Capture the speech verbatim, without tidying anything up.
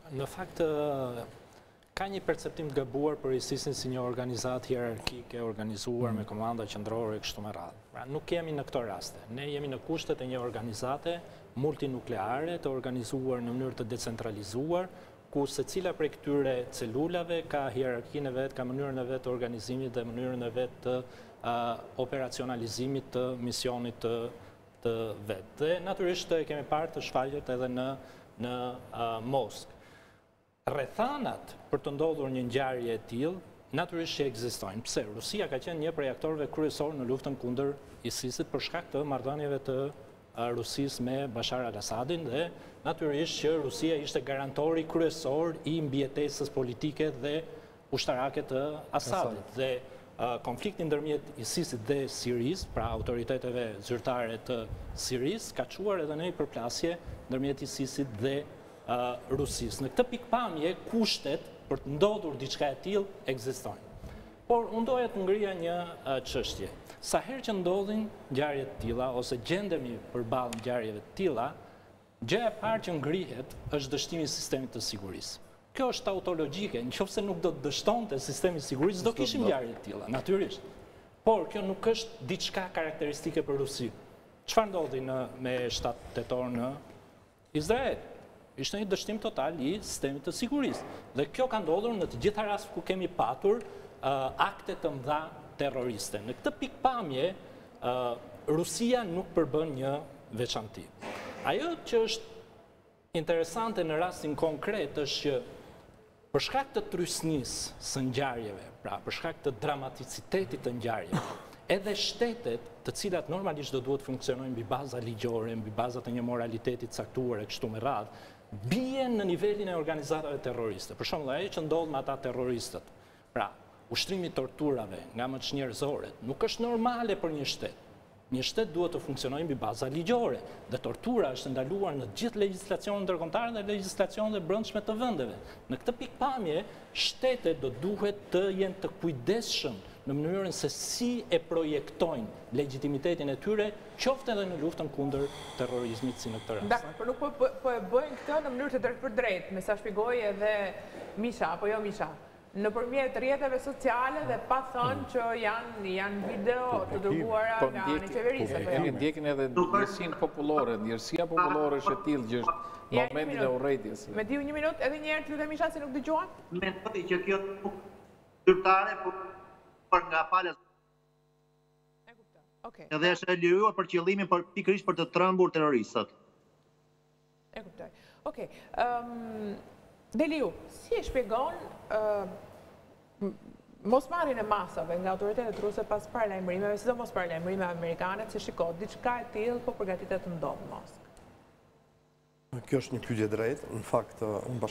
Në fakt, ka një perceptim të gabuar për ISIS-in si një organizatë hierarkike organizuar me komanda qendrore kështu me radhë. Pra, nuk jemi në këto raste. Ne jemi në kushtet e një organizate multinukleare të organizuar në mënyrë të decentralizuar, ku secila prej këtyre celulave ka hierarkinë e vet, ka mënyrën e vet të organizimit dhe mënyrën e vet të uh, operacionalizimit të misionit të, të vet. Dhe natyrisht kemi parë të shfaqet edhe në në uh, Moskë. Rrethanat për të ndodhur një ngjarje e tillë natyrisht që ekzistojnë. Pse? Rusia ka qenë një prej aktorëve kryesorë në luftën kundër ISIS-it për shkak të marrëdhënieve të Rusisë me Bashar al-Assadin dhe natyrisht që Rusia ishte garantori kryesor i mbijetesës politike dhe ushtarake të Assadit. Dhe uh, konflikti ndërmjet ISIS-it dhe Sirisë, pra autoriteteve zyrtare të Sirisë, ka çuar edhe në një përplasje ndërmjet ISIS-it dhe Uh, Rusisë. Në këtë pikpamje, kushtet për të ndodhur diçka e tillë ekzistojnë. Por unë doja të ngrija një uh, çështje. Sa herë që ndodhin ngjarje të tilla ose gjendemi përballë ngjarjeve të tilla, gjëja e parë që ngrihet është dështimi i sistemit të sigurisë. Kjo është tautologjike, nëse nuk do të dështonte sistemi i sigurisë, do kishim ngjarje të tilla, natyrisht. Por kjo nuk është diçka karakteristike për Rusinë. Çfarë ndodhi në me shtatë tetor në Izrael? Ishte një dështim total i sistemit të sigurisë. Dhe kjo ka ndodhur në të gjitha rastet ku kemi patur uh, akte të mëdha terroriste. Në këtë pikpamje, uh, Rusia nuk përbën një veçanti. Ajo që është interesante në rastin konkret është që për shkak të trysnisë së ngjarjeve, pra për shkak të dramaticitetit të ngjarjeve, edhe shtetet të cilat normalisht do duhet funksionojnë mbi baza ligjore, mbi baza të një moraliteti të caktuar e kështu me radhë, bien në nivelin e organizatave terroriste. Për shembull, ajo që ndodh me ata terroristët, pra, ushtrimi i torturave nga më çnjerëzoret, nuk është normale për një shtet. Një shtet duhet të funksionojë mbi baza ligjore, dhe tortura është ndaluar në të gjithë legjislacionin ndërkombëtar dhe legjislacionet e brendshme të vendeve. Në këtë pikpamje, shtetet do duhet të jenë të kujdesshëm në mënyrën se si e projektojnë legitimitetin e tyre, qoftë edhe në luftën kundër terrorizmit si në këtë rast. Dakor, por nuk po, po, po e bëjnë këtë në mënyrë të drejtë për drejtë, me sa shpjegoi edhe Misha, apo jo Misha, nëpërmjet rrjeteve sociale dhe pa thënë që janë janë video të dërguara nga ana e qeverisë. Po ne ndjekin edhe ndjesinë popullore, ndjersia popullore është e tillë që është momentin e urrëties. Me diu një minutë, edhe një herë të lutem Misha se nuk dëgjuan. Mendoj që kjo zyrtare po për nga falas. E kuptoj. Okej. Edhe është e liruar për qëllimin për pikërisht për të trembur terroristët. E kuptoj. Okej. Ëm Deliu, si e shpjegon uh, mosmarrjen e masave nga autoritetet ruse pas paralajmërimeve, sidomos paralajmërime amerikane, se shiko, diçka e tillë po përgatitet të ndodhë në Moskë? Kjo është një pyetje drejtë. Në fakt, unë